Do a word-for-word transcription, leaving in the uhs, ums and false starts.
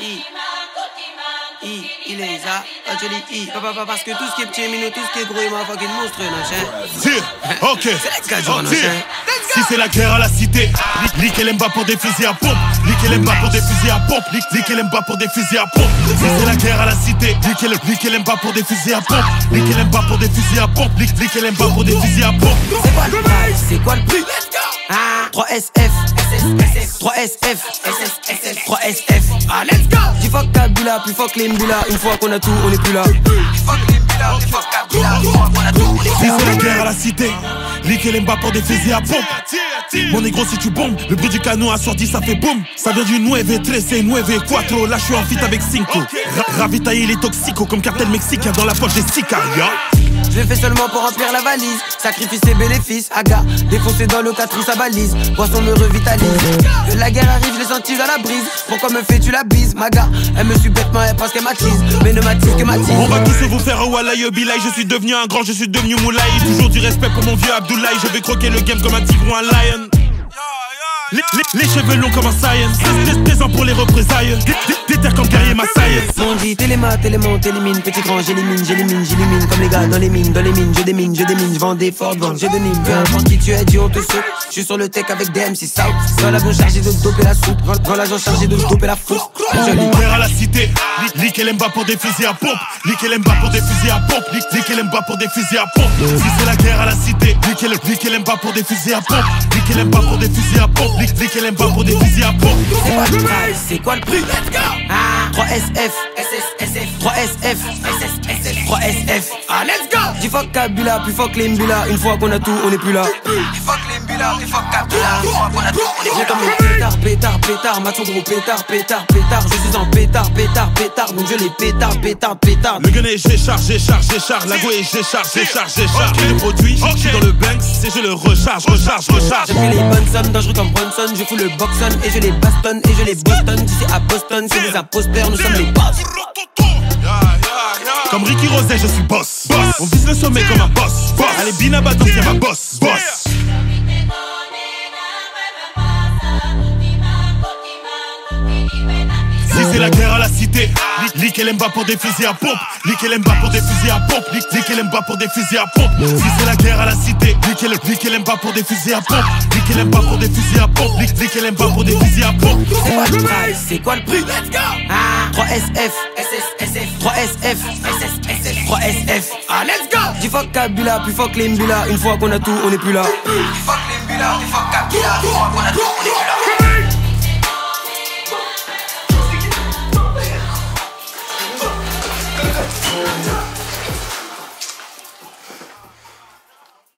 I, I, il est ça, je dis I, papa, papa, parce que tout ce qui est petit minou, tout ce qui est gros, il m'a fucking monstre, non, Tire, ok, oh, tire. Si c'est la guerre à la cité, Lick et Lemba pour des fusils à pompe, Lick et Lemba pour des fusils à pompe, Lick et Lemba pour des fusils à pompe. Si c'est la guerre à la cité, Lick et Lemba pour des fusils à pompe, Lick et Lemba pour des fusils à pompe, Lick et Lemba pour des fusils à pompe. C'est quoi le price, c'est quoi le prix? Ah, trois S F, trois S F, trois S F. Ah, let's go! J'dis fuck Kabila, puis fuck les Mbila. Une fois qu'on a tout, on est plus là. Fuck les Mbila, puis fuck Kabila. Une fois qu'on a tout, on est plus là. Si c'est la guerre à la cité, Lick et Lemba pour des fusils à pompe. Mon négro, si tu bombes, le bruit du canon assorti, ça fait boum. Ça vient du nueve trece, nueve cuatro. Là, je suis en fit avec cinco. Ra Ravitailler les toxicos comme cartel mexicain dans la poche des sicarias. Je le fais seulement pour remplir la valise. Sacrifice et bénéfices, aga. Défoncé dans le quatre roues, sa balise. Boisson me revitalise. Que la guerre arrive, je l'ai senti dans la brise. Pourquoi me fais-tu la bise, maga? Elle me suit bêtement, elle pense qu'elle m'attise. Mais ne m'attise que m'attise. On va tous vous faire un Wallahi Bilay. Je suis devenu un grand, je suis devenu Moulay. Toujours du respect pour mon vieux Abdoulaye. Je vais croquer le game comme un tigre ou un lion. Les, les, les cheveux longs comme un science. Des ans pour les représailles. Des terres comme guerrier Massaï. On dit téléma, télémon, télémine. Petit grand, j'élimine, j'élimine, j'élimine. Comme les gars dans les mines, dans les mines. Je démine, je démine. Je vends des Ford, vente, je dénime. Peu importe qui tu es, dis on te saute. Je suis sur le tech avec des M six South. Dans l'avion chargé de doper la soupe. Dans l'agent chargé de doper la foutre. Guerre à la cité. Lick et Lemba pour des fusils à pompe. Lick et Lemba pour des fusils à pompe. Lick et Lemba pour des fusils à pompe. Si c'est la guerre à la cité. Lick et Lemba pour des fusils à pompe. Lick et Lemba pour des fusils à pompe. Lick et Lemba pour des fusils à pompe. C'est quoi le price, c'est quoi le prix? Ah, trois S F, trois S F, trois S F. Ah, let's go! J'dis fuck Kabila, puis fuck les Mbila. Une fois qu'on a tout, on est plus là. Fuck les Mbila, puis fuck Kabila. Une fois qu'on a tout, on est plus là. Comme un pétard, pétard, pétard. Macho gros pétard, pétard, pétard. Je suis en pétard, pétard, pétard. Donc je les pétard, pétard, pétard. Le gun est j'écharge, j'écharge, j'écharge. La go est j'écharge, j'écharge, j'écharge. Le produit, j'suis dans le bank, c'est je le recharge, recharge, recharge. J'ai pris les bonnes sommes, dangereux comme Bronson. Je fous le boxon et je les bastonne et je les bostonne. Si c'est à Boston, c'est des imposteurs, nous sommes les boss. Comme Ricky Rosé, je suis boss, boss. On vise le sommet comme un boss, boss. Allez, Binaba, donc c'est ma boss, boss. Si c'est la guerre à la cité, Lick et Lemba pour des fusils à pompe. Lick et Lemba pour des fusils à pompe. Lick et Lemba pour des fusils à pompe. Si c'est la guerre à la cité, Lick et Lemba pour des fusils à pompe. Lick et Lemba pour des fusils à pompe. Lick et Lemba pour des fusils à pompe. C'est quoi le price, c'est quoi le prix? Let's go! Ah, trois S F, trois S F, trois S F. Ah, let's go! J'dis fuck Kabila, puis fuck les Mbila. Une fois qu'on a tout, on est plus là. Fuck les Mbila, puis fuck Kabila. Une fois qu'on a tout.